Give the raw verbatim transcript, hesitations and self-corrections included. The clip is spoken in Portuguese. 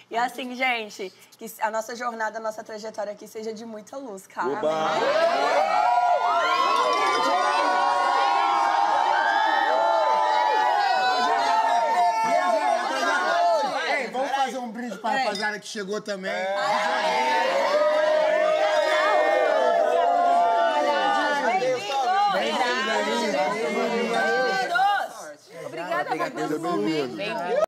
E assim, gente, que a nossa jornada, a nossa trajetória aqui seja de muita luz, cara. Ei, vamos fazer um brinde para a rapaziada que chegou também. Bem-vindos! Obrigada por ter